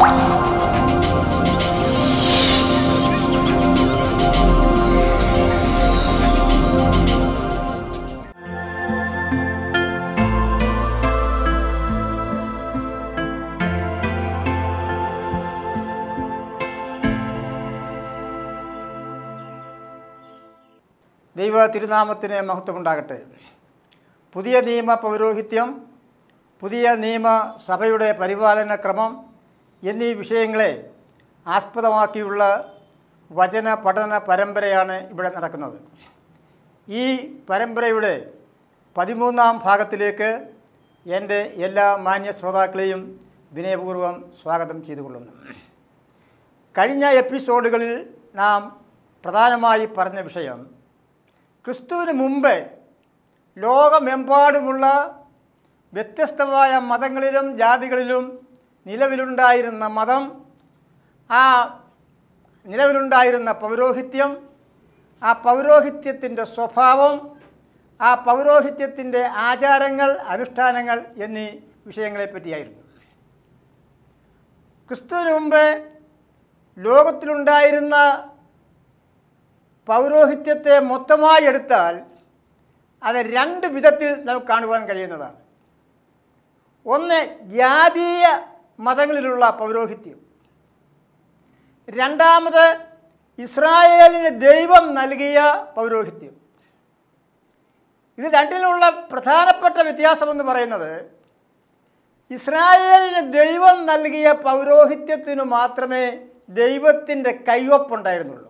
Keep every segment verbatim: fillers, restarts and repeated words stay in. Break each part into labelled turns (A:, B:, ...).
A: ദൈവ തിരുനാമത്തിന് മഹത്വമുണ്ടാകട്ടെ. പുതിയ നിയമ പൗരോഹിത്യം, പുതിയ നിയമ സഭയുടെ പരിപാലന ക്രമം എന്നീ വിഷയങ്ങളെ ആസ്പദമാക്കിയുള്ള വചന പഠന പരമ്പരയാണ് ഇവിടെ നടക്കുന്നത്. ഈ പരമ്പരയുടെ പതിമൂന്നാം ഭാഗത്തിലേക്ക് എൻ്റെ എല്ലാ മാന്യ ശ്രോതാക്കളെയും വിനയപൂർവ്വം സ്വാഗതം ചെയ്തുകൊള്ളുന്നു. കഴിഞ്ഞ എപ്പിസോഡുകളിൽ നാം പ്രധാനമായി പറഞ്ഞ വിഷയം, ക്രിസ്തുവിന് മുമ്പ് ലോകമെമ്പാടുമുള്ള വ്യത്യസ്തമായ മതങ്ങളിലും ജാതികളിലും നിലവിലുണ്ടായിരുന്ന മതം, ആ നിലവിലുണ്ടായിരുന്ന പൗരോഹിത്യം, ആ പൗരോഹിത്യത്തിൻ്റെ സ്വഭാവം, ആ പൗരോഹിത്യത്തിൻ്റെ ആചാരങ്ങൾ, അനുഷ്ഠാനങ്ങൾ എന്നീ വിഷയങ്ങളെപ്പറ്റിയായിരുന്നു. ക്രിസ്തുവിന് മുമ്പ് ലോകത്തിലുണ്ടായിരുന്ന പൗരോഹിത്യത്തെ മൊത്തമായി എടുത്താൽ അത് രണ്ട് വിധത്തിൽ നമുക്ക് കാണുവാൻ കഴിയുന്നതാണ്. ഒന്ന്, ജാതീയ മതങ്ങളിലുള്ള പൗരോഹിത്യം. രണ്ടാമത്, ഇസ്രായേലിന് ദൈവം നൽകിയ പൗരോഹിത്യം. ഇത് രണ്ടിലുള്ള പ്രധാനപ്പെട്ട വ്യത്യാസമെന്ന് പറയുന്നത്, ഇസ്രായേലിന് ദൈവം നൽകിയ പൗരോഹിത്യത്തിനു മാത്രമേ ദൈവത്തിൻ്റെ കൈവപ്പുണ്ടായിരുന്നുള്ളൂ.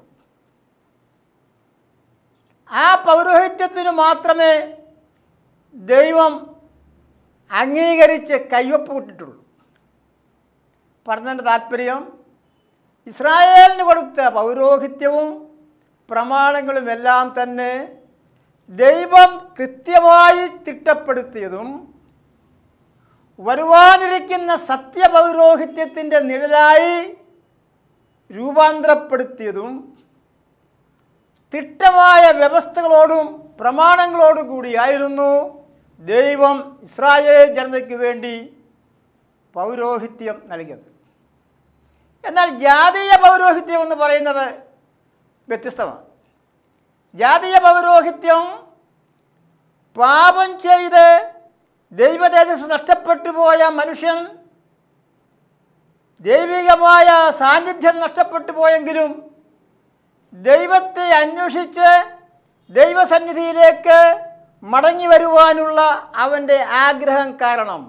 A: ആ പൗരോഹിത്യത്തിന് മാത്രമേ ദൈവം അംഗീകരിച്ച് കയ്യൊപ്പ് വിട്ടിട്ടുള്ളൂ. പറഞ്ഞതിൻ്റെ താല്പര്യം, ഇസ്രായേലിന് കൊടുത്ത പൗരോഹിത്യവും പ്രമാണങ്ങളും എല്ലാം തന്നെ ദൈവം കൃത്യമായി തിട്ടപ്പെടുത്തിയതും വരുവാനിരിക്കുന്ന സത്യപൗരോഹിത്യത്തിൻ്റെ നിഴലായി രൂപാന്തരപ്പെടുത്തിയതും തിട്ടമായ വ്യവസ്ഥകളോടും പ്രമാണങ്ങളോടും കൂടിയായിരുന്നു ദൈവം ഇസ്രായേൽ ജനതയ്ക്ക് വേണ്ടി പൗരോഹിത്യം നൽകിയത്. എന്നാൽ ജാതീയ പൗരോഹിത്യം എന്ന് പറയുന്നത് വ്യത്യസ്തമാണ്. ജാതീയ പൗരോഹിത്യം പാപം ചെയ്ത് ദൈവതേജസ് നഷ്ടപ്പെട്ടു പോയ മനുഷ്യൻ, ദൈവികമായ സാന്നിധ്യം നഷ്ടപ്പെട്ടു പോയെങ്കിലും ദൈവത്തെ അന്വേഷിച്ച് ദൈവസന്നിധിയിലേക്ക് മടങ്ങി വരുവാനുള്ള അവൻ്റെ ആഗ്രഹം കാരണം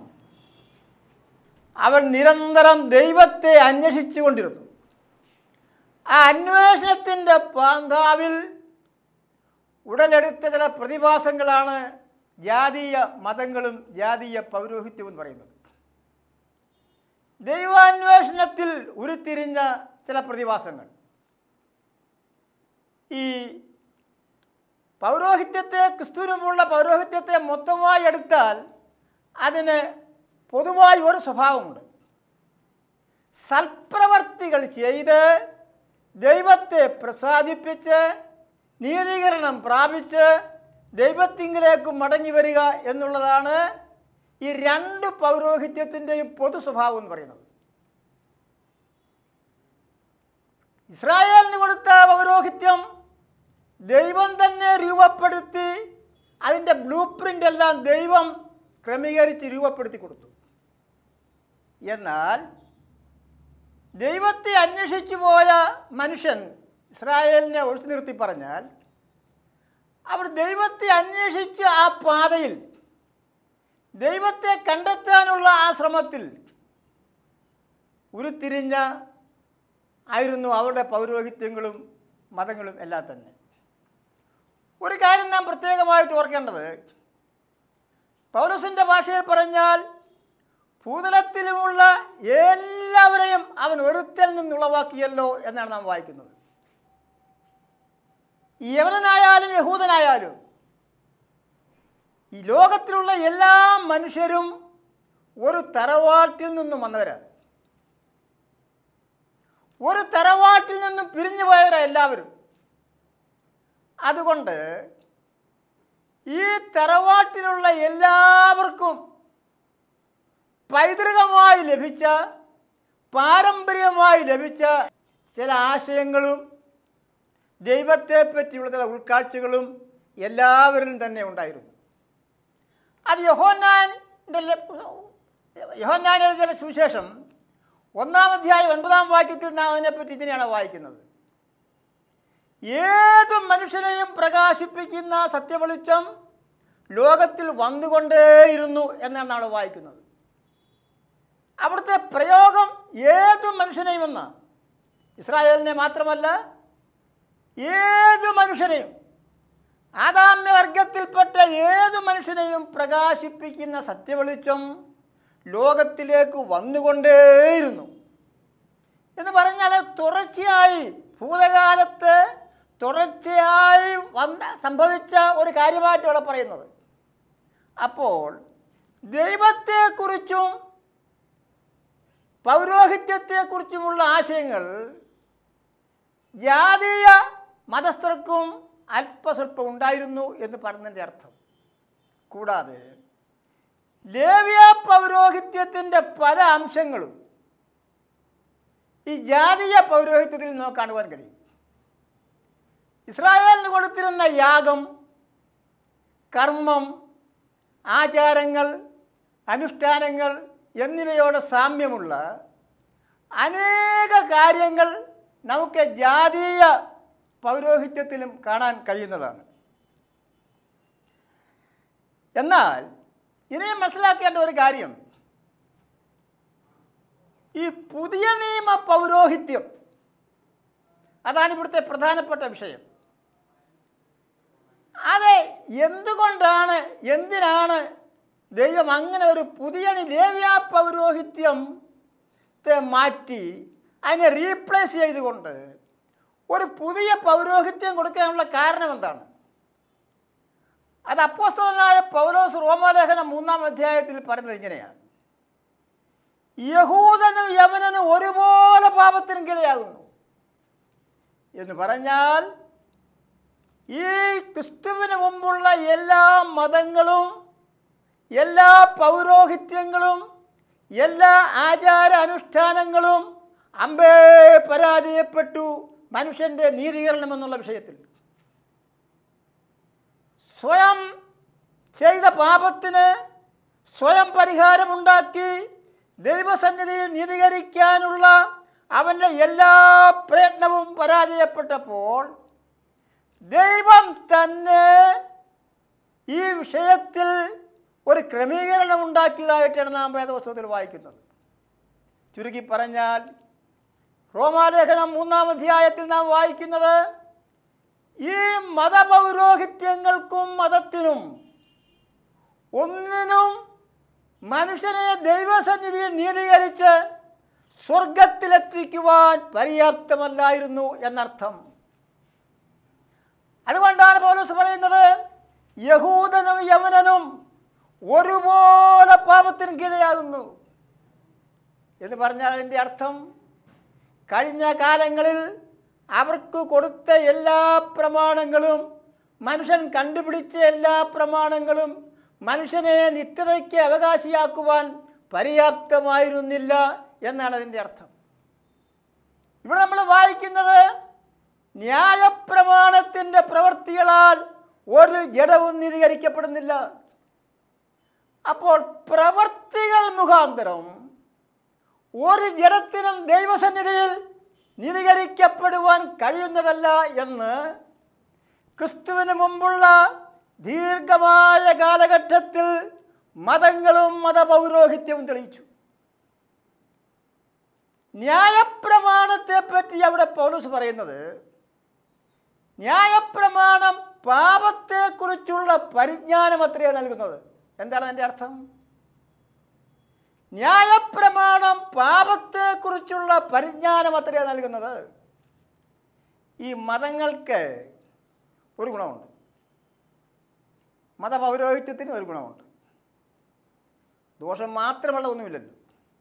A: അവൻ നിരന്തരം ദൈവത്തെ അന്വേഷിച്ചു കൊണ്ടിരുന്നു. ആ അന്വേഷണത്തിൻ്റെ പാന്താവിൽ ഉടലെടുത്ത ചില പ്രതിഭാസങ്ങളാണ് ജാതീയ മതങ്ങളും ജാതീയ പൗരോഹിത്യവും പറയുന്നത്. ദൈവാന്വേഷണത്തിൽ ഉരുത്തിരിഞ്ഞ ചില പ്രതിഭാസങ്ങൾ. ഈ പൗരോഹിത്യത്തെ, ക്രിസ്തുവിനുമുള്ള പൗരോഹിത്യത്തെ മൊത്തമായി എടുത്താൽ അതിന് പൊതുവായി ഒരു സ്വഭാവമുണ്ട്. സൽപ്രവർത്തികൾ ചെയ്ത് ദൈവത്തെ പ്രസാദിപ്പിച്ച് നീതീകരണം പ്രാപിച്ച് ദൈവത്തിങ്കിലേക്ക് മടങ്ങി വരിക എന്നുള്ളതാണ് ഈ രണ്ട് പൗരോഹിത്യത്തിൻ്റെയും പൊതു സ്വഭാവം എന്ന് പറയുന്നത്. ഇസ്രായേലിന് കൊടുത്ത പൗരോഹിത്യം ദൈവം തന്നെ രൂപപ്പെടുത്തി, അതിൻ്റെ ബ്ലൂ പ്രിൻ്റ് എല്ലാം ദൈവം ക്രമീകരിച്ച് രൂപപ്പെടുത്തി കൊടുത്തു. എന്നാൽ ദൈവത്തെ അന്വേഷിച്ചു പോയ മനുഷ്യൻ, ഇസ്രായേലിനെ ഒഴിച്ചു നിർത്തി പറഞ്ഞാൽ, അവർ ദൈവത്തെ അന്വേഷിച്ച് ആ പാതയിൽ ദൈവത്തെ കണ്ടെത്താനുള്ള ആ ശ്രമത്തിൽ ഉരുത്തിരിഞ്ഞ ആയിരുന്നു അവരുടെ പൗരോഹിത്യങ്ങളും മതങ്ങളും എല്ലാം തന്നെ. ഒരു കാര്യം നാം പ്രത്യേകമായിട്ട് ഓർക്കേണ്ടത്, പൗലോസിൻ്റെ ഭാഷയിൽ പറഞ്ഞാൽ ഭൂതലത്തിലുമുള്ള എല്ലാവരെയും അവൻ ഒരുത്തൽ നിന്നുളവാക്കിയല്ലോ എന്നാണ് നാം വായിക്കുന്നത്. യവനനായാലും യഹൂദനായാലും ഈ ലോകത്തിലുള്ള എല്ലാ മനുഷ്യരും ഒരു തറവാട്ടിൽ നിന്നും വന്നവരാണ്. ഒരു തറവാട്ടിൽ നിന്നും പിരിഞ്ഞു പോയവരാണ് എല്ലാവരും. അതുകൊണ്ട് ഈ തറവാട്ടിലുള്ള എല്ലാവർക്കും പൈതൃകമായി ലഭിച്ച പാരമ്പര്യമായി ലഭിച്ച ചില ആശയങ്ങളും ദൈവത്തെ പറ്റിയുള്ള ചില ഉൾക്കാഴ്ചകളും എല്ലാവരിലും തന്നെ ഉണ്ടായിരുന്നു. അത് യോഹന്നാൻ്റെ യോഹന്നാൻ എഴുതിയ സുവിശേഷം ഒന്നാം അധ്യായം ഒൻപതാം വാക്യത്തിൽ നാം അതിനെപ്പറ്റി ഇതിനെയാണ് വായിക്കുന്നത്. ഏതു മനുഷ്യനെയും പ്രകാശിപ്പിക്കുന്ന സത്യവെളിച്ചം ലോകത്തിൽ വന്നുകൊണ്ടേയിരുന്നു എന്നാണ് നമ്മൾ വായിക്കുന്നത്. അവിടുത്തെ പ്രയോഗം ഏതു മനുഷ്യനെയും എന്നാണ്. ഇസ്രായേലിനെ മാത്രമല്ല, ഏതു മനുഷ്യനെയും, ആദാമ്യവർഗത്തിൽപ്പെട്ട ഏതു മനുഷ്യനെയും പ്രകാശിപ്പിക്കുന്ന സത്യവെളിച്ചം ലോകത്തിലേക്ക് വന്നുകൊണ്ടേയിരുന്നു എന്ന് പറഞ്ഞാൽ തുടർച്ചയായി ഭൂതകാലത്ത് തുടർച്ചയായി വന്ന സംഭവിച്ച ഒരു കാര്യമായിട്ട് ഇവിടെ പറയുന്നത്. അപ്പോൾ ദൈവത്തെക്കുറിച്ചും പൗരോഹിത്യത്തെക്കുറിച്ചുമുള്ള ആശയങ്ങൾ ജാതീയ മതസ്ഥർക്കും അല്പസ്വല്പം ഉണ്ടായിരുന്നു എന്ന് പറഞ്ഞതിൻ്റെ അർത്ഥം. കൂടാതെ ലേവ്യ പൗരോഹിത്യത്തിൻ്റെ പല അംശങ്ങളും ഈ ജാതീയ പൗരോഹിത്യത്തിൽ നമുക്ക് കാണുവാൻ കഴിയും. ഇസ്രായേലിന് കൊടുത്തിരുന്ന യാഗം, കർമ്മം, ആചാരങ്ങൾ, അനുഷ്ഠാനങ്ങൾ എന്നിവയോട് സാമ്യമുള്ള അനേക കാര്യങ്ങൾ നമുക്ക് ജാതീയ പൗരോഹിത്യത്തിലും കാണാൻ കഴിയുന്നതാണ്. എന്നാൽ ഇനിയും മനസ്സിലാക്കേണ്ട ഒരു കാര്യം, ഈ പുതിയ നിയമ പൗരോഹിത്യം, അതാണ് ഇവിടുത്തെ പ്രധാനപ്പെട്ട വിഷയം. അത് എന്തുകൊണ്ടാണ്, എന്തിനാണ് ദൈവം അങ്ങനെ ഒരു പുതിയ ലേവ്യ പൗരോഹിത്യത്തെ മാറ്റി അതിനെ റീപ്ലേസ് ചെയ്തുകൊണ്ട് ഒരു പുതിയ പൗരോഹിത്യം കൊടുക്കാനുള്ള കാരണം എന്താണ്? അത് അപ്പോസ്തലനായ പൗലോസ് റോമാലേഖനം മൂന്നാം അധ്യായത്തിൽ പറയുന്നത് ഇങ്ങനെയാണ്: യഹൂദനും യവനനും ഒരുപോലെ പാപത്തിനും കീഴയാകുന്നു എന്ന് പറഞ്ഞാൽ ഈ ക്രിസ്തുവിന് മുമ്പുള്ള എല്ലാ മതങ്ങളും എല്ലാ പൗരോഹിത്യങ്ങളും എല്ലാ ആചാര അനുഷ്ഠാനങ്ങളും അമ്പേ പരാജയപ്പെട്ടു മനുഷ്യൻ്റെ നീതീകരണം എന്നുള്ള വിഷയത്തിൽ. സ്വയം ചെയ്ത പാപത്തിന് സ്വയം പരിഹാരമുണ്ടാക്കി ദൈവസന്നിധിയിൽ നീതീകരിക്കാനുള്ള അവൻ്റെ എല്ലാ പ്രയത്നവും പരാജയപ്പെട്ടപ്പോൾ ദൈവം തന്നെ ഈ വിഷയത്തിൽ ഒരു ക്രമീകരണം ഉണ്ടാക്കിയതായിട്ടാണ് നാം വേദപുസ്തകത്തിൽ വായിക്കുന്നത്. ചുരുക്കി പറഞ്ഞാൽ റോമാലേഖനം മൂന്നാം അധ്യായത്തിൽ നാം വായിക്കുന്നത് ഈ മതപൗരോഹിത്യങ്ങൾക്കും മതത്തിനും ഒന്നിനും മനുഷ്യനെ ദൈവസന്നിധിയിൽ നീതീകരിച്ച് സ്വർഗത്തിലെത്തിക്കുവാൻ പര്യാപ്തമല്ലായിരുന്നു എന്നർത്ഥം. അതുകൊണ്ടാണ് പൗലോസ് പറയുന്നത് യഹൂദനും യവനനും ഒരുപോലെ പാപത്തിന് കീഴയാകുന്നു എന്ന് പറഞ്ഞാൽ അതിൻ്റെ അർത്ഥം കഴിഞ്ഞ കാലങ്ങളിൽ അവർക്ക് കൊടുത്ത എല്ലാ പ്രമാണങ്ങളും, മനുഷ്യൻ കണ്ടുപിടിച്ച എല്ലാ പ്രമാണങ്ങളും മനുഷ്യനെ നിത്യതയ്ക്ക് അവകാശിയാക്കുവാൻ പര്യാപ്തമായിരുന്നില്ല എന്നാണ് അതിൻ്റെ അർത്ഥം. ഇവിടെ നമ്മൾ വായിക്കുന്നത് ന്യായപ്രമാണത്തിൻ്റെ പ്രവൃത്തികളാൽ ഒരു ജഡവും നീതീകരിക്കപ്പെടുന്നില്ല. അപ്പോൾ പ്രവൃത്തികൾ മുഖാന്തരം ഒരു ജഡത്തിനും ദൈവസന്നിധിയിൽ നീതീകരിക്കപ്പെടുവാൻ കഴിയുന്നതല്ല എന്ന് ക്രിസ്തുവിന് മുമ്പുള്ള ദീർഘമായ കാലഘട്ടത്തിൽ മതങ്ങളും മതപൗരോഹിത്യവും തെളിയിച്ചു. ന്യായപ്രമാണത്തെപ്പറ്റി അവിടെ പൗലോസ് പറയുന്നത് ന്യായപ്രമാണം പാപത്തെക്കുറിച്ചുള്ള പരിജ്ഞാനം അത്രയാണ് നൽകുന്നത്. എന്താണ് അതിൻ്റെ അർത്ഥം? ന്യായപ്രമാണം പാപത്തെക്കുറിച്ചുള്ള പരിജ്ഞാനം അത്രയാണ് നൽകുന്നത്. ഈ മതങ്ങൾക്ക് ഒരു ഗുണമുണ്ട്, മതപൗരോഹിത്യത്തിന് ഒരു ഗുണമുണ്ട്. ദോഷം മാത്രമുള്ള ഒന്നുമില്ലല്ലോ.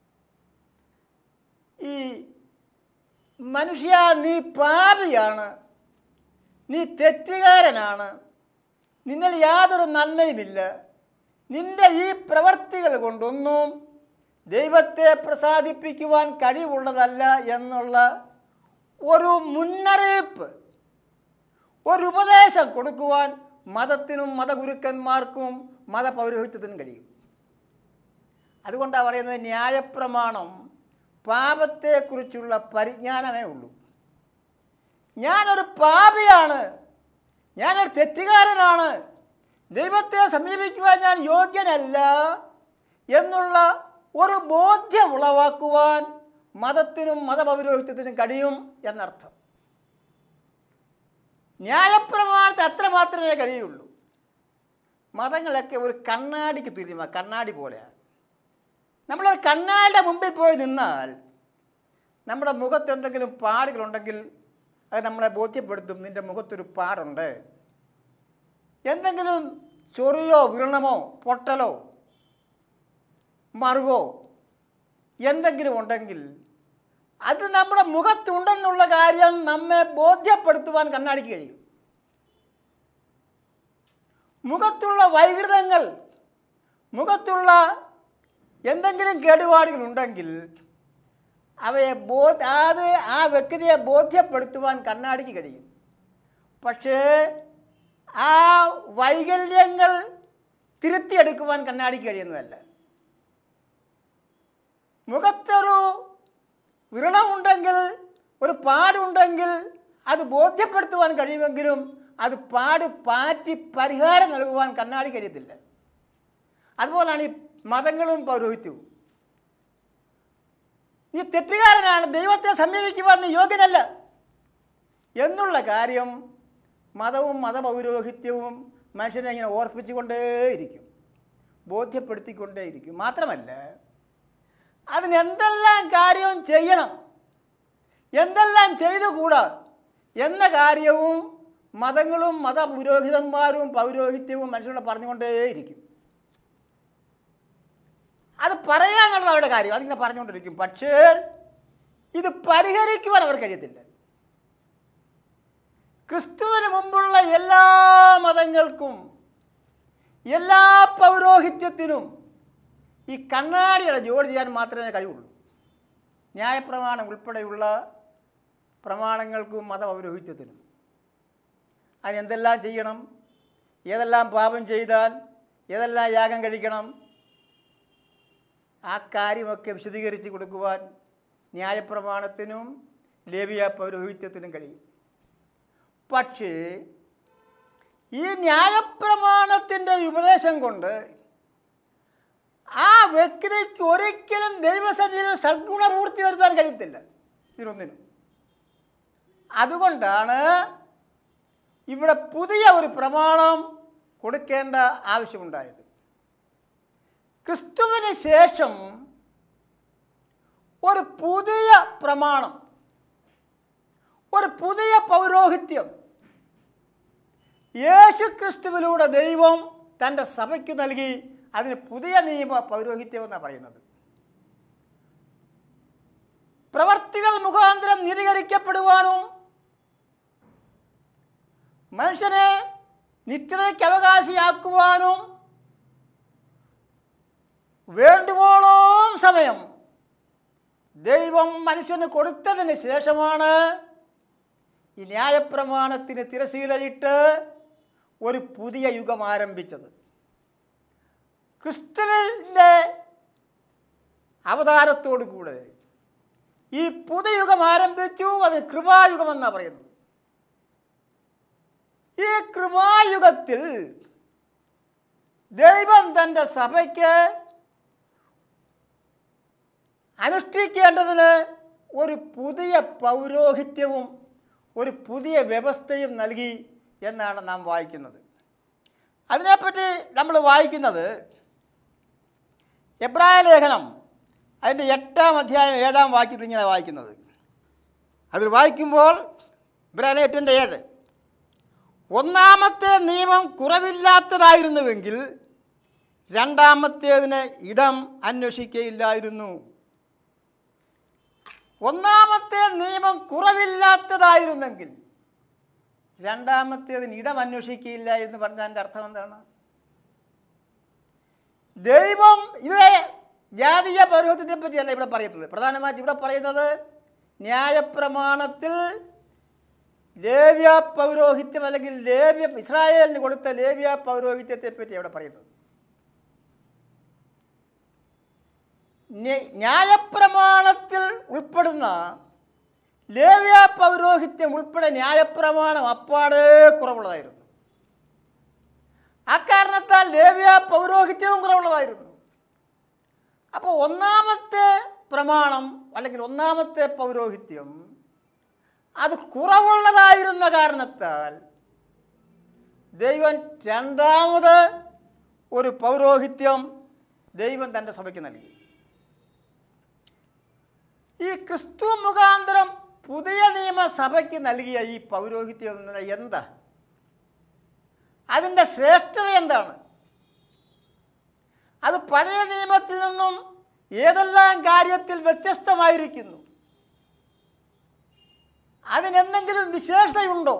A: ഈ മനുഷ്യ നീ പാപിയാണ്, നീ തെറ്റുകാരനാണ്, നിന്നിൽ യാതൊരു നന്മയുമില്ല, നിന്റെ ഈ പ്രവർത്തികൾ കൊണ്ടൊന്നും ദൈവത്തെ പ്രസാദിപ്പിക്കുവാൻ കഴിവുള്ളതല്ല എന്നുള്ള ഒരു മുന്നറിയിപ്പ്, ഒരു ഉപദേശം കൊടുക്കുവാൻ മതത്തിനും മതഗുരുക്കന്മാർക്കും മതപൗരോഹിത്യത്തിനും കഴിയും. അതുകൊണ്ടാണ് പറയുന്നത് ന്യായപ്രമാണം പാപത്തെക്കുറിച്ചുള്ള പരിജ്ഞാനമേ ഉള്ളൂ. ഞാനൊരു പാപിയാണ്, ഞാനൊരു തെറ്റുകാരനാണ്, ദൈവത്തെ സമീപിക്കുവാൻ ഞാൻ യോഗ്യനല്ല എന്നുള്ള ഒരു ബോധ്യം ഉളവാക്കുവാൻ മതത്തിനും മതപൗരോഹിത്യത്തിനും കഴിയും എന്നർത്ഥം. ന്യായപ്രമാണത്തിന് അത്ര മാത്രമേ കഴിയുള്ളൂ. മതങ്ങളൊക്കെ ഒരു കണ്ണാടിക്ക് തുല്യമാണ്, കണ്ണാടി പോലെയാണ്. നമ്മളൊരു കണ്ണാടിയുടെ മുമ്പിൽ പോയി നിന്നാൽ നമ്മുടെ മുഖത്ത് എന്തെങ്കിലും പാടുകളുണ്ടെങ്കിൽ അത് നമ്മളെ ബോധ്യപ്പെടുത്തും, നിൻ്റെ മുഖത്തൊരു പാടുണ്ട്. എന്തെങ്കിലും ചൊറിയോ വ്രണമോ പൊട്ടലോ മറുകോ എന്തെങ്കിലും ഉണ്ടെങ്കിൽ അത് നമ്മുടെ മുഖത്തുണ്ടെന്നുള്ള കാര്യം നമ്മെ ബോധ്യപ്പെടുത്തുവാൻ കണ്ണാടിക്ക് കഴിയും. മുഖത്തുള്ള വൈകൃതങ്ങൾ, മുഖത്തുള്ള എന്തെങ്കിലും കേടുപാടുകളുണ്ടെങ്കിൽ അവയെ ബോ അത് ആ വ്യക്തിയെ ബോധ്യപ്പെടുത്തുവാൻ കണ്ണാടിക്ക് കഴിയും. പക്ഷേ ആ വൈകല്യങ്ങൾ തിരുത്തിയെടുക്കുവാൻ കണ്ണാടിക്ക് കഴിയുന്നതല്ല. മുഖത്തൊരു വ്രണമുണ്ടെങ്കിൽ, ഒരു പാടുണ്ടെങ്കിൽ അത് ബോധ്യപ്പെടുത്തുവാൻ കഴിയുമെങ്കിലും അത് പാട് പാറ്റി പരിഹാരം നൽകുവാൻ കണ്ണാടി കഴിയത്തില്ല. അതുപോലാണ് ഈ മതങ്ങളും പൗരോഹിത്യവും. നീ തെറ്റുകാരനാണ്, ദൈവത്തെ സമീപിക്കുവാൻ നീ യോഗ്യനല്ല എന്നുള്ള കാര്യം മതവും മതപൗരോഹിത്യവും മനുഷ്യനെ ഇങ്ങനെ ഓർപ്പിച്ചുകൊണ്ടേയിരിക്കും, ബോധ്യപ്പെടുത്തിക്കൊണ്ടേയിരിക്കും. മാത്രമല്ല, അതിനെന്തെല്ലാം കാര്യം ചെയ്യണം, എന്തെല്ലാം ചെയ്തുകൂടാ എന്ന കാര്യവും മതങ്ങളും മതപുരോഹിതന്മാരും പൗരോഹിത്യവും മനുഷ്യരോട് പറഞ്ഞുകൊണ്ടേയിരിക്കും. അത് പറയാനുള്ളത് അവരുടെ കാര്യം, അതിങ്ങനെ പറഞ്ഞുകൊണ്ടിരിക്കും. പക്ഷേ ഇത് പരിഹരിക്കുവാൻ അവർ കഴിയത്തില്ല. ക്രിസ്തുവിന് മുമ്പുള്ള എല്ലാ മതങ്ങൾക്കും എല്ലാ പൗരോഹിത്യത്തിനും ഈ കണ്ണാടിയുടെ ജോലി ചെയ്യാൻ മാത്രമേ കഴിവുള്ളൂ. ന്യായപ്രമാണം ഉൾപ്പെടെയുള്ള പ്രമാണങ്ങൾക്കും മതപൗരോഹിത്യത്തിനും അതിനെന്തെല്ലാം ചെയ്യണം, ഏതെല്ലാം പാപം ചെയ്താൽ ഏതെല്ലാം യാഗം കഴിക്കണം, ആ കാര്യമൊക്കെ വിശദീകരിച്ച് കൊടുക്കുവാൻ ന്യായപ്രമാണത്തിനും ലേവിയ പൗരോഹിത്യത്തിനും കഴിയും. പക്ഷേ ഈ ന്യായപ്രമാണത്തിൻ്റെ ഉപദേശം കൊണ്ട് ആ വ്യക്തിക്ക് ഒരിക്കലും ദൈവസന്നിധിയിൽ സദ്ഗുണപൂർത്തി വരുത്താൻ കഴിയത്തില്ല, ഇതിനൊന്നിനും. അതുകൊണ്ടാണ് ഇവിടെ പുതിയ ഒരു പ്രമാണം കൊടുക്കേണ്ട ആവശ്യമുണ്ടായത്. ക്രിസ്തുവിന് ശേഷം ഒരു പുതിയ പ്രമാണം, ഒരു പുതിയ പൗരോഹിത്യം യേശു ക്രിസ്തുവിലൂടെ ദൈവം തൻ്റെ സഭയ്ക്ക് നൽകി. അതിന് പുതിയ നിയമ പൗരോഹിത്യം എന്നാണ് പറയുന്നത്. പ്രവർത്തികൾ മുഖാന്തരം നീതീകരിക്കപ്പെടുവാനും മനുഷ്യനെ നിത്യതയ്ക്ക് അവകാശിയാക്കുവാനും വേണ്ടുവോളം സമയം ദൈവം മനുഷ്യന് കൊടുത്തതിന് ശേഷമാണ് ഈ ന്യായപ്രമാണത്തിന് തിരശീലയിട്ട് ഒരു പുതിയ യുഗം ആരംഭിച്ചത്. ക്രിസ്തുവിൻ്റെ അവതാരത്തോടു കൂടെ ഈ പുതിയ യുഗം ആരംഭിച്ചു. അത് കൃപായുഗമെന്നാണ് പറയുന്നത്. ഈ കൃപായുഗത്തിൽ ദൈവം തൻ്റെ സഭയ്ക്ക് അനുഷ്ഠിക്കേണ്ടതിന് ഒരു പുതിയ പൗരോഹിത്യവും ഒരു പുതിയ വ്യവസ്ഥയും നൽകി എന്നാണ് നാം വായിക്കുന്നത്. അതിനെപ്പറ്റി നമ്മൾ വായിക്കുന്നത് എബ്രായ ലേഖനം അതിൻ്റെ എട്ടാം അധ്യായം ഏഴാം വാക്യത്തിൽ ഇങ്ങനെ വായിക്കുന്നത്. അതിൽ വായിക്കുമ്പോൾ എബ്രായ എട്ടിൻ്റെ ഏഴ്, ഒന്നാമത്തെ നിയമം കുറവില്ലാത്തതായിരുന്നുവെങ്കിൽ രണ്ടാമത്തേതിന് ഇടം അന്വേഷിക്കയില്ലായിരുന്നു. ഒന്നാമത്തെ നിയമം കുറവില്ലാത്തതായിരുന്നെങ്കിൽ രണ്ടാമത്തേതിന് ഇടം അന്വേഷിക്കുകയില്ല എന്ന് പറഞ്ഞതിൻ്റെ അർത്ഥം എന്താണ്? ദൈവം ഇത് ജാതീയ പൗരോഹിത്യത്തെ പറ്റിയല്ല ഇവിടെ പറയുന്നത്. പ്രധാനമായിട്ട് ഇവിടെ പറയുന്നത് ന്യായപ്രമാണത്തിൽ ലേവ്യ പൗരോഹിത്യം അല്ലെങ്കിൽ ലേവ്യ ഇസ്രായേലിന് കൊടുത്ത ലേവ്യ പൗരോഹിത്യത്തെ പറ്റി ഇവിടെ പറയുന്നത്. ന്യായപ്രമാണത്തിൽ ഉൾപ്പെടുന്ന ലേവ്യ പൗരോഹിത്യം ഉൾപ്പെടെ ന്യായപ്രമാണം അപ്പാടെ കുറവുള്ളതായിരുന്നു. അക്കാരണത്താൽ ലേവ്യ പൗരോഹിത്യവും കുറവുള്ളതായിരുന്നു. അപ്പോൾ ഒന്നാമത്തെ പ്രമാണം അല്ലെങ്കിൽ ഒന്നാമത്തെ പൗരോഹിത്യം അത് കുറവുള്ളതായിരുന്ന കാരണത്താൽ ദൈവം രണ്ടാമത് ഒരു പൗരോഹിത്യം ദൈവം തൻ്റെ സഭയ്ക്ക് നൽകി. ഈ ക്രിസ്തു മുഖാന്തരം പുതിയ നിയമസഭയ്ക്ക് നൽകിയ ഈ പൗരോഹിത്യം എന്താ? അതിൻ്റെ ശ്രേഷ്ഠത എന്താണ്? അത് പഴയ നിയമത്തിൽ നിന്നും ഏതെല്ലാം കാര്യത്തിൽ വ്യത്യസ്തമായിരിക്കുന്നു? അതിനെന്തെങ്കിലും വിശേഷതയുണ്ടോ?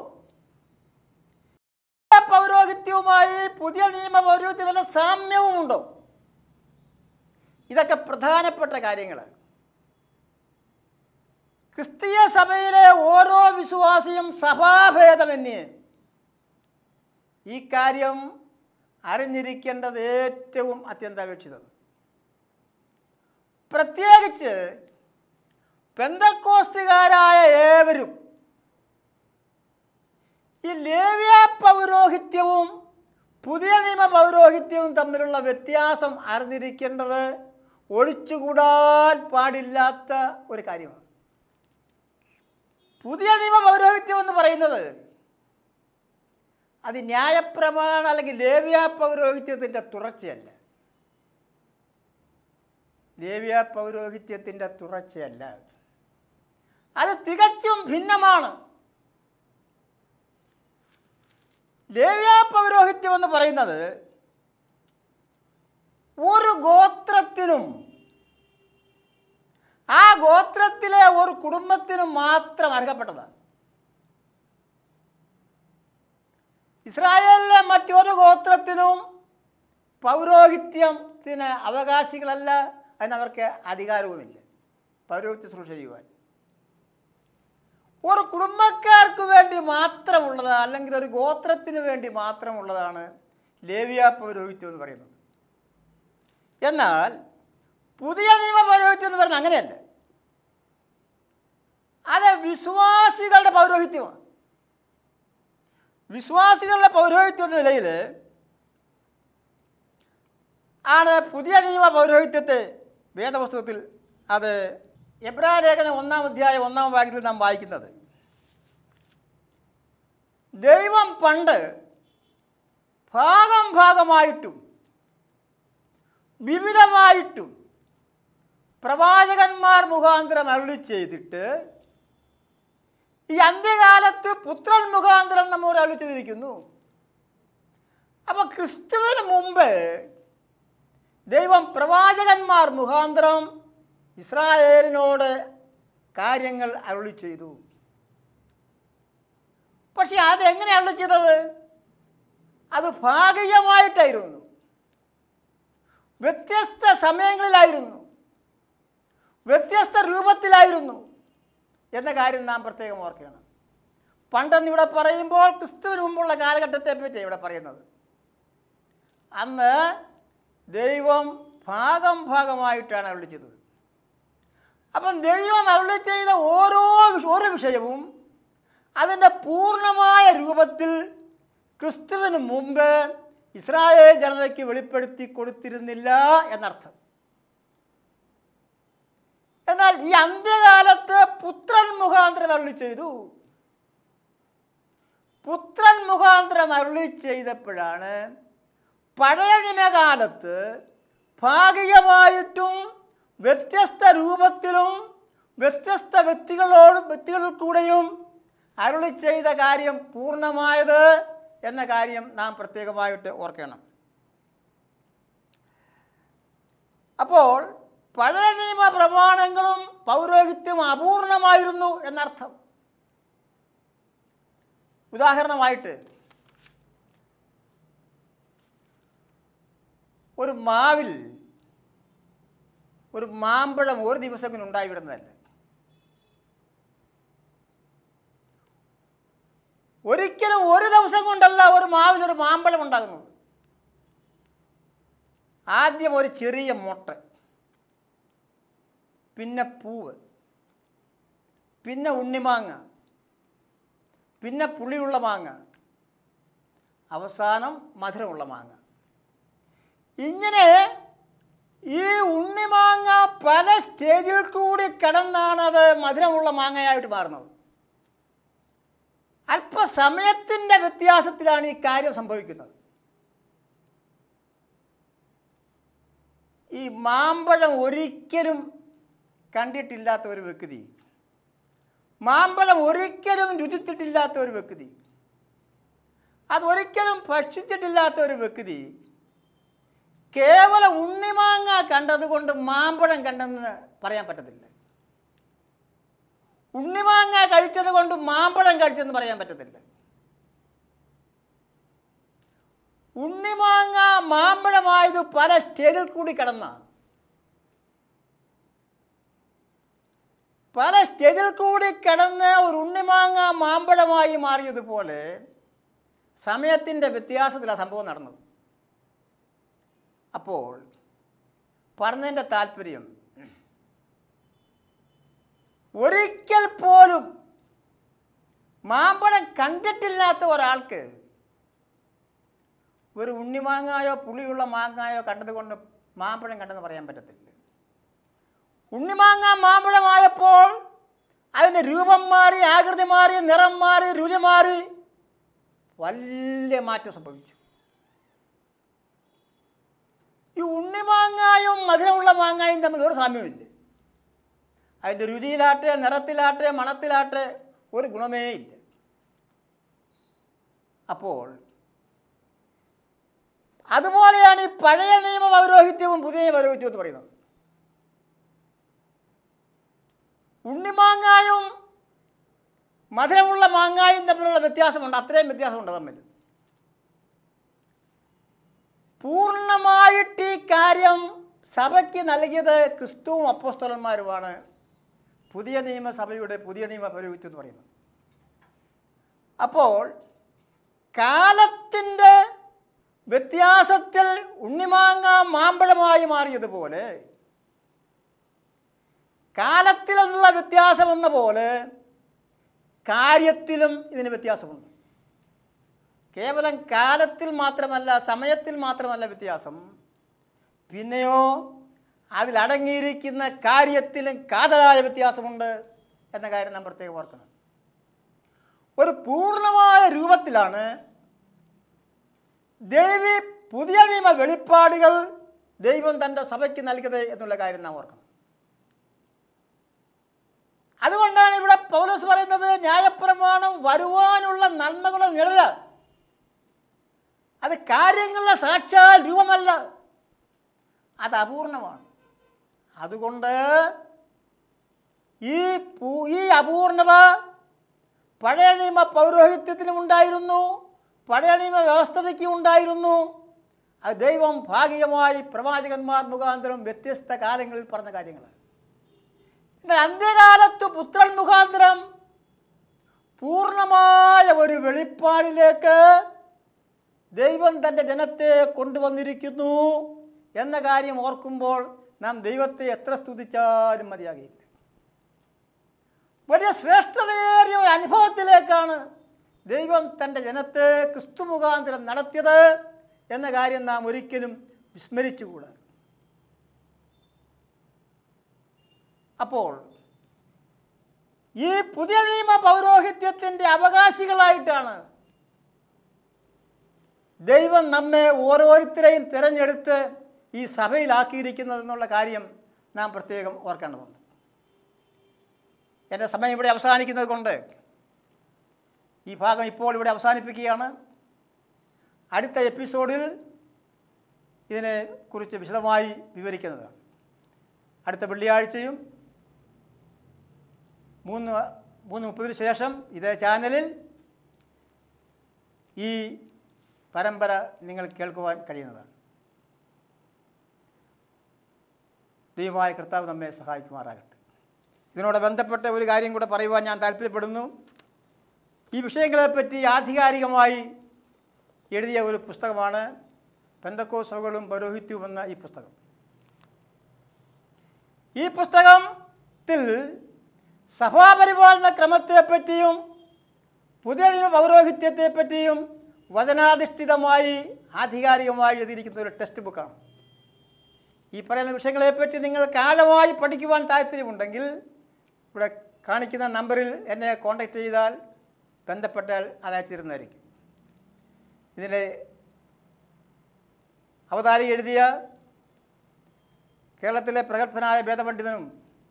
A: പൗരോഹിത്യവുമായി പുതിയ നിയമ പൗരോഹിത്യം വല്ല സാമ്യവുമുണ്ടോ? ഇതൊക്കെ പ്രധാനപ്പെട്ട കാര്യങ്ങളാണ്. ക്രിസ്തീയ സഭയിലെ ഓരോ വിശ്വാസിയും സഭാഭേദമന്യേ ഈ കാര്യം അറിഞ്ഞിരിക്കേണ്ടത് ഏറ്റവും അത്യന്താപേക്ഷിതം. പ്രത്യേകിച്ച് പെന്തക്കോസ്തുകാരായ ഏവരും ഈ ലേവ്യ പൗരോഹിത്യവും പുതിയ നിയമ പൗരോഹിത്യവും തമ്മിലുള്ള വ്യത്യാസം അറിഞ്ഞിരിക്കേണ്ടത് ഒഴിച്ചുകൂടാൻ പാടില്ലാത്ത ഒരു കാര്യമാണ്. പുതിയ നിയമ പൗരോഹിത്യം എന്ന് പറയുന്നത് അത് ന്യായപ്രമാണം അല്ലെങ്കിൽ ലേവ്യ പൗരോഹിത്യത്തിൻ്റെ തുടർച്ചയല്ല. ലേവ്യ പൗരോഹിത്യത്തിൻ്റെ തുടർച്ചയല്ല, അത് തികച്ചും ഭിന്നമാണ്. ലേവ്യ പൗരോഹിത്യം എന്ന് പറയുന്നത് ഒരു ഗോത്രത്തിനും ആ ഗോത്രത്തിലെ ഒരു കുടുംബത്തിനും മാത്രം അർഹപ്പെട്ടതാണ്. ഇസ്രായേലിലെ മറ്റൊരു ഗോത്രത്തിനും പൗരോഹിത്യത്തിന് അവകാശികളല്ല, അതിനവർക്ക് അധികാരവുമില്ല പൗരോഹിത്യ ശുശ്രൂഷ ചെയ്യുവാൻ. ഒരു കുടുംബക്കാർക്ക് വേണ്ടി മാത്രമുള്ളത് അല്ലെങ്കിൽ ഒരു ഗോത്രത്തിന് വേണ്ടി മാത്രമുള്ളതാണ് ലേവ്യ പൗരോഹിത്യം എന്ന് പറയുന്നത്. എന്നാൽ പുതിയ നിയമ പൗരോഹിത്യം എന്ന് പറയുന്നത് അങ്ങനെയല്ല. അത് വിശ്വാസികളുടെ പൗരോഹിത്യമാണ്. വിശ്വാസികളുടെ പൗരോഹിത്യം എന്ന നിലയിൽ ആണ് പുതിയ നിയമ പൗരോഹിത്യത്തെ വേദപുസ്തകത്തിൽ അത് എബ്രായ ലേഖനം ഒന്നാം അധ്യായം ഒന്നാം വാക്യത്തിൽ നാം വായിക്കുന്നത്. ദൈവം പണ്ട് ഭാഗം ഭാഗമായിട്ടും വിവിധമായിട്ടും പ്രവാചകന്മാർ മുഖാന്തരം അരുളി ചെയ്തിട്ട് ഈ അന്ത്യകാലത്ത് പുത്രൻ മുഖാന്തരം നമ്മോട് അരുളി ചെയ്തിരിക്കുന്നു. അപ്പോൾ ക്രിസ്തുവിന് മുമ്പ് ദൈവം പ്രവാചകന്മാർ മുഖാന്തരം ഇസ്രായേലിനോട് കാര്യങ്ങൾ അരുളി ചെയ്തു. പക്ഷെ അതെങ്ങനെ അരുളി ചെയ്തത്? അത് ഭാഗികമായിട്ടായിരുന്നു, വ്യത്യസ്ത സമയങ്ങളിലായിരുന്നു, വ്യത്യസ്ത രൂപത്തിലായിരുന്നു എന്ന കാര്യം നാം പ്രത്യേകം ഓർക്കണം. പണ്ടെന്നിവിടെ പറയുമ്പോൾ ക്രിസ്തുവിന് മുമ്പുള്ള കാലഘട്ടത്തെ പറ്റി ഇവിടെ പറയുന്നത്. അന്ന് ദൈവം ഭാഗം ഭാഗമായിട്ടാണ് അരുളി ചെയ്തത്. അപ്പം ദൈവം അരുളി ചെയ്ത ഓരോ ഓരോ വിഷയവും അതിൻ്റെ പൂർണ്ണമായ രൂപത്തിൽ ക്രിസ്തുവിന് മുമ്പ് ഇസ്രായേൽ ജനതയ്ക്ക് വെളിപ്പെടുത്തി കൊടുത്തിരുന്നില്ല എന്നർത്ഥം. എന്നാൽ ഈ അന്ത്യകാലത്ത് പുത്രൻ മുഖാന്തരം അരുളി ചെയ്തു. പുത്രൻ മുഖാന്തരം അരുളി ചെയ്തപ്പോഴാണ് പഴയ നിയമകാലത്ത് ഭാഗികമായിട്ടും വ്യത്യസ്ത രൂപത്തിലും വ്യത്യസ്ത വ്യക്തികളോടും വ്യക്തികളിൽ കൂടെയും അരുളി ചെയ്ത കാര്യം പൂർണ്ണമായത് എന്ന കാര്യം നാം പ്രത്യേകമായിട്ട് ഓർക്കണം. അപ്പോൾ പഴയ നിയമ പ്രമാണങ്ങളും പൗരോഹിത്യം അപൂർണമായിരുന്നു എന്നർത്ഥം. ഉദാഹരണമായിട്ട് ഒരു മാവിൽ ഒരു മാമ്പഴം ഒരു ദിവസം ഉണ്ടായിവിടുന്നതല്ല. ഒരിക്കലും ഒരു ദിവസം കൊണ്ടല്ല ഒരു മാവിലൊരു മാമ്പഴം ഉണ്ടാകുന്നത്. ആദ്യം ഒരു ചെറിയ മുട്ട, പിന്നെ പൂവ്, പിന്നെ ഉണ്ണിമാങ്ങ, പിന്നെ പുളിയുള്ള മാങ്ങ, അവസാനം മധുരമുള്ള മാങ്ങ. ഇങ്ങനെ ഈ ഉണ്ണിമാങ്ങ പല സ്റ്റേജിൽ കൂടി കടന്നാണ് അത് മധുരമുള്ള മാങ്ങയായിട്ട് മാറുന്നത്. അല്പസമയത്തിൻ്റെ വ്യത്യാസത്തിലാണ് ഈ കാര്യം സംഭവിക്കുന്നത്. ഈ മാമ്പഴം ഒരിക്കലും കണ്ടിട്ടില്ലാത്ത ഒരു വ്യക്തി, മാമ്പഴം ഒരിക്കലും രുചിച്ചിട്ടില്ലാത്ത ഒരു വ്യക്തി, അതൊരിക്കലും ഭക്ഷിച്ചിട്ടില്ലാത്ത ഒരു വ്യക്തി കേവലം ഉണ്ണിമാങ്ങ കണ്ടതുകൊണ്ട് മാമ്പഴം കണ്ടെന്ന് പറയാൻ പറ്റത്തില്ല. ഉണ്ണിമാങ്ങ കഴിച്ചത് കൊണ്ട് മാമ്പഴം കഴിച്ചെന്ന് പറയാൻ പറ്റത്തില്ല. ഉണ്ണിമാങ്ങ മാമ്പഴമായത് പല സ്റ്റേജിൽ കൂടി കടന്ന പല സ്റ്റേജിൽ കൂടി കടന്ന് ഒരു ഉണ്ണിമാങ്ങ മാമ്പഴമായി മാറിയതുപോലെ സമയത്തിൻ്റെ വ്യത്യാസത്തിലാണ് സംഭവം നടന്നത്. അപ്പോൾ പറഞ്ഞതിൻ്റെ താല്പര്യം, ഒരിക്കൽ പോലും മാമ്പഴം കണ്ടിട്ടില്ലാത്ത ഒരാൾക്ക് ഒരു ഉണ്ണിമാങ്ങായോ പുളിയുള്ള മാങ്ങായോ കണ്ടതുകൊണ്ട് മാമ്പഴം കണ്ടെന്ന് പറയാൻ പറ്റത്തില്ല. ഉണ്ണിമാങ്ങ മാമ്പഴമായപ്പോൾ അതിൻ്റെ രൂപം മാറി, ആകൃതി മാറി, നിറം മാറി, രുചി മാറി, വലിയ മാറ്റം സംഭവിച്ചു. ഈ ഉണ്ണിമാങ്ങായും മധുരമുള്ള മാങ്ങായും തമ്മിൽ ഒരു സാമ്യമില്ല. അതിൻ്റെ രുചിയിലാട്ടെ, നിറത്തിലാട്ടെ, മണത്തിലാട്ടെ ഒരു ഗുണമേ ഇല്ല. അപ്പോൾ അതുപോലെയാണ് ഈ പഴയ നിയമ പൗരോഹിത്യവും പുതിയ നിയമ പൗരോഹിത്യവും എന്ന് പറയുന്നത്. ഉണ്ണിമാങ്ങായും മധുരമുള്ള മാങ്ങായും തമ്മിലുള്ള വ്യത്യാസമുണ്ട്, അത്രയും വ്യത്യാസമുണ്ട് തമ്മിൽ. പൂർണ്ണമായിട്ട് ഈ കാര്യം സഭയ്ക്ക് നൽകിയത് ക്രിസ്തുവും അപ്പോസ്തലന്മാരുമാണ് പുതിയ നിയമസഭയുടെ പുതിയ നിയമ പൗരോഹിത്യം എന്ന് പറയുന്നത്. അപ്പോൾ കാലത്തിൻ്റെ വ്യത്യാസത്തിൽ ഉണ്ണിമാങ്ങ മാമ്പഴമായി മാറിയതുപോലെ കാലത്തിലുള്ള വ്യത്യാസമെന്ന പോലെ കാര്യത്തിലും ഇതിന് വ്യത്യാസമുണ്ട്. കേവലം കാലത്തിൽ മാത്രമല്ല, സമയത്തിൽ മാത്രമല്ല വ്യത്യാസം, പിന്നെയോ അതിലടങ്ങിയിരിക്കുന്ന കാര്യത്തിലും കാതലായ വ്യത്യാസമുണ്ട് എന്ന കാര്യം നാം പ്രത്യേകം ഓർക്കണം. ഒരു പൂർണ്ണമായ രൂപത്തിലാണ് ദൈവി പുതിയ നിയമ വെളിപ്പാടുകൾ ദൈവം തൻ്റെ സഭയ്ക്ക് നൽകിയത് എന്നുള്ള കാര്യം നാം ഓർക്കണം. അതുകൊണ്ടാണ് ഇവിടെ പൗലോസ് പറയുന്നത് ന്യായപ്രമാണം വരുവാനുള്ള നന്മകളുടെ നിഴല്, അത് കാര്യങ്ങളുടെ സാക്ഷാൽ രൂപമല്ല, അത് അപൂർണമാണ്. അതുകൊണ്ട് ഈ ഈ അപൂർണത പഴയ നിയമ പൗരോഹിത്യത്തിനും ഉണ്ടായിരുന്നു, പഴയ നിയമ വ്യവസ്ഥതയ്ക്കും ഉണ്ടായിരുന്നു. അത് ദൈവം ഭാഗികമായി പ്രവാചകന്മാർ മുഖാന്തരം വ്യത്യസ്ത കാലങ്ങളിൽ പറഞ്ഞ കാര്യങ്ങൾ. എന്നാൽ അന്ത്യകാലത്ത് പുത്രൻ മുഖാന്തരം പൂർണ്ണമായ ഒരു വെളിപ്പാടിലേക്ക് ദൈവം തൻ്റെ ജനത്തെ കൊണ്ടുവന്നിരിക്കുന്നു എന്ന കാര്യം ഓർക്കുമ്പോൾ നാം ദൈവത്തെ എത്ര സ്തുതിച്ചാലും മതിയാകില്ല. വലിയ ശ്രേഷ്ഠതയേറിയ ഒരു അനുഭവത്തിലേക്കാണ് ദൈവം തൻ്റെ ജനത്തെ ക്രിസ്തു മുഖാന്തരം നടത്തിയത് എന്ന കാര്യം നാം ഒരിക്കലും വിസ്മരിച്ചുകൂടാ. അപ്പോൾ ഈ പുതിയ നിയമ പൗരോഹിത്യത്തിൻ്റെ അവകാശികളായിട്ടാണ് ദൈവം നമ്മെ ഓരോരുത്തരെയും തിരഞ്ഞെടുത്ത് ഈ സഭയിലാക്കിയിരിക്കുന്നതെന്നുള്ള കാര്യം നാം പ്രത്യേകം ഓർക്കേണ്ടതുണ്ട്. എൻ്റെ സമയം ഇവിടെ അവസാനിക്കുന്നത് കൊണ്ട് ഈ ഭാഗം ഇപ്പോൾ ഇവിടെ അവസാനിപ്പിക്കുകയാണ്. അടുത്ത എപ്പിസോഡിൽ ഇതിനെക്കുറിച്ച് വിശദമായി വിവരിക്കുന്നതാണ്. അടുത്ത വെള്ളിയാഴ്ചയും മൂന്ന് മൂന്ന് മുപ്പതിന് ശേഷം ഇതേ ചാനലിൽ ഈ പരമ്പര നിങ്ങൾ കേൾക്കുവാൻ കഴിയുന്നതാണ്. ദൈവമായ കർത്താവ് നമ്മെ സഹായിക്കുമാറാകട്ടെ. ഇതിനോട് ബന്ധപ്പെട്ട ഒരു കാര്യം കൂടെ പറയുവാൻ ഞാൻ താല്പര്യപ്പെടുന്നു. ഈ വിഷയങ്ങളെപ്പറ്റി ആധികാരികമായി എഴുതിയ ഒരു പുസ്തകമാണ് പെന്തക്കോസ്ത് സഭകളും പൗരോഹിത്യവും എന്ന ഈ പുസ്തകം. ഈ പുസ്തകത്തിൽ സഭാപരിപാലന ക്രമത്തെപ്പറ്റിയും പുതിയ നിയമ പൗരോഹിത്യത്തെപ്പറ്റിയും വചനാധിഷ്ഠിതമായി ആധികാരികമായി എഴുതിയിരിക്കുന്ന ഒരു ടെക്സ്റ്റ് ബുക്കാണ്. ഈ പറയുന്ന വിഷയങ്ങളെപ്പറ്റി നിങ്ങൾക്ക് ആഴമായി പഠിക്കുവാൻ താല്പര്യമുണ്ടെങ്കിൽ ഇവിടെ കാണിക്കുന്ന നമ്പറിൽ എന്നെ കോൺടാക്റ്റ് ചെയ്താൽ ബന്ധപ്പെട്ടാൽ അയച്ചു തരുന്നതായിരിക്കും. ഇതിൻ്റെ അവതാരി എഴുതിയ കേരളത്തിലെ പ്രഗത്ഭനായ വേദപണ്ഡിതനും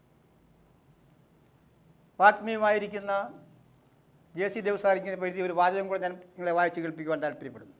A: വാഗ്മിയുമായിരിക്കുന്ന ജെ സി ദേവസാരിക്കുന്ന എഴുതിയ ഒരു വാചകം കൂടെ ഞാൻ നിങ്ങളെ വായിച്ച് കേൾപ്പിക്കുവാൻ താല്പര്യപ്പെടുന്നു.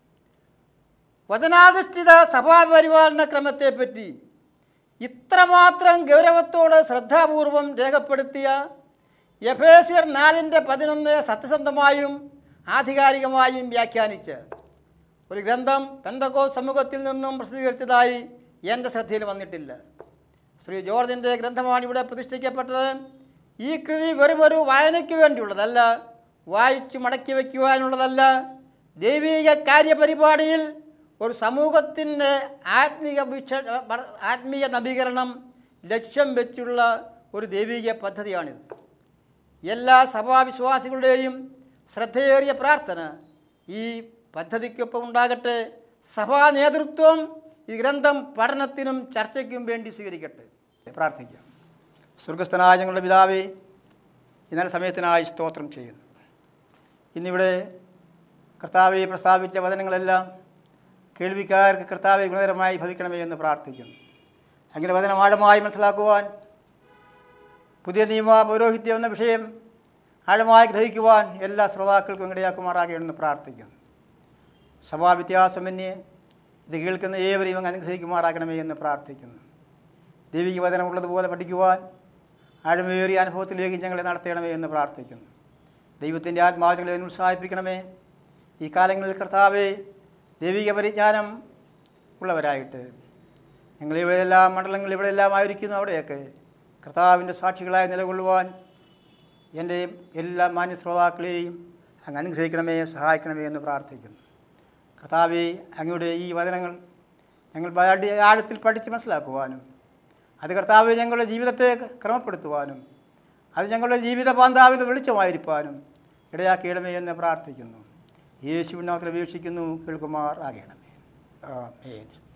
A: വചനാധിഷ്ഠിത സഭാപരിപാലന ക്രമത്തെപ്പറ്റി ഇത്രമാത്രം ഗൗരവത്തോടെ ശ്രദ്ധാപൂർവം രേഖപ്പെടുത്തിയ എഫേസ്യർ നാലിൻ്റെ പതിനൊന്ന് സത്യസന്ധമായും ആധികാരികമായും വ്യാഖ്യാനിച്ച് ഒരു ഗ്രന്ഥം പെന്തക്കോസ്ത് സമൂഹത്തിൽ നിന്നും പ്രസിദ്ധീകരിച്ചതായി എൻ്റെ ശ്രദ്ധയിൽ വന്നിട്ടില്ല. ശ്രീ ജോർജിൻ്റെ ഗ്രന്ഥമാണ് ഇവിടെ പ്രതിഷ്ഠിക്കപ്പെട്ടത്. ഈ കൃതി വെറുമൊരു വായനയ്ക്ക് വേണ്ടിയുള്ളതല്ല, വായിച്ചു മടക്കി വയ്ക്കുവാനുള്ളതല്ല, ദൈവീക കാര്യപരിപാടിയിൽ ഒരു സമൂഹത്തിൻ്റെ ആത്മീയ വീക്ഷ ആത്മീയ നവീകരണം ലക്ഷ്യം വെച്ചുള്ള ഒരു ദൈവീക പദ്ധതിയാണിത്. എല്ലാ സഭാവിശ്വാസികളുടെയും ശ്രദ്ധയേറിയ പ്രാർത്ഥന ഈ പദ്ധതിക്കൊപ്പം ഉണ്ടാകട്ടെ. സഭാ നേതൃത്വം ഈ ഗ്രന്ഥം പഠനത്തിനും ചർച്ചയ്ക്കും വേണ്ടി സ്വീകരിക്കട്ടെ. പ്രാർത്ഥിക്കാം. സ്വർഗസ്ഥനായ ഞങ്ങളുടെ പിതാവേ, ഇന്നലെ സമയത്തിനായി സ്തോത്രം ചെയ്യുന്നു. ഇന്നിവിടെ കർത്താവെ പ്രസ്താവിച്ച വചനങ്ങളെല്ലാം കേൾവിക്കാർക്ക് കർത്താവെ ഗുണകരമായി ഭവിക്കണമേ എന്ന് പ്രാർത്ഥിക്കുന്നു. അങ്ങനെ വചനം ആഴമായി മനസ്സിലാക്കുവാൻ, പുതിയ നിയമ പൗരോഹിത്യം എന്ന വിഷയം ആഴമായി ഗ്രഹിക്കുവാൻ എല്ലാ ശ്രോതാക്കൾക്കും ഇടയാക്കുമാറാകണമെന്ന് പ്രാർത്ഥിക്കുന്നു. സഭാവ്യത്യാസമന്യേ ഇത് കേൾക്കുന്ന ഏവരെയും അങ്ങ് അനുഗ്രഹിക്കുമാറാകണമേ എന്ന് പ്രാർത്ഥിക്കുന്നു. ദൈവിക വചനമുള്ളതുപോലെ പഠിക്കുവാൻ ആഴമേറിയ അനുഭവത്തിലേക്ക് ഞങ്ങളെ നടത്തണമേ എന്ന് പ്രാർത്ഥിക്കുന്നു. ദൈവത്തിൻ്റെ ആത്മാവ് ഞങ്ങളെ ഉത്സാഹിപ്പിക്കണമേ. ഈ കാലങ്ങളിൽ കർത്താവെ ദൈവിക പരിജ്ഞാനം ഉള്ളവരായിട്ട് ഞങ്ങളിവിടെയെല്ലാം മണ്ഡലങ്ങൾ ഇവിടെയെല്ലാം ആയിരിക്കുന്നു, അവിടെയൊക്കെ കർത്താവിൻ്റെ സാക്ഷികളായി നിലകൊള്ളുവാൻ എൻ്റെ എല്ലാ മാന്യ ശ്രോതാക്കളെയും അങ്ങ് അനുഗ്രഹിക്കണമേ, സഹായിക്കണമേ എന്ന് പ്രാർത്ഥിക്കുന്നു. കർത്താവെ, അങ്ങയുടെ ഈ വചനങ്ങൾ ഞങ്ങൾ ആഴത്തിൽ പഠിച്ച് മനസ്സിലാക്കുവാനും അത് കർത്താവെ ഞങ്ങളുടെ ജീവിതത്തെ ക്രമപ്പെടുത്തുവാനും അത് ഞങ്ങളുടെ ജീവിത പാന്താവിൽ വെളിച്ചമായിരിക്കാനും ഇടയാക്കിയിടമേ എന്ന് പ്രാർത്ഥിക്കുന്നു. യേശുവിൻ നാമത്തിൽ അപേക്ഷിക്കുന്നു, കേൾക്കുമാർ ആകണമേ. ആമേൻ.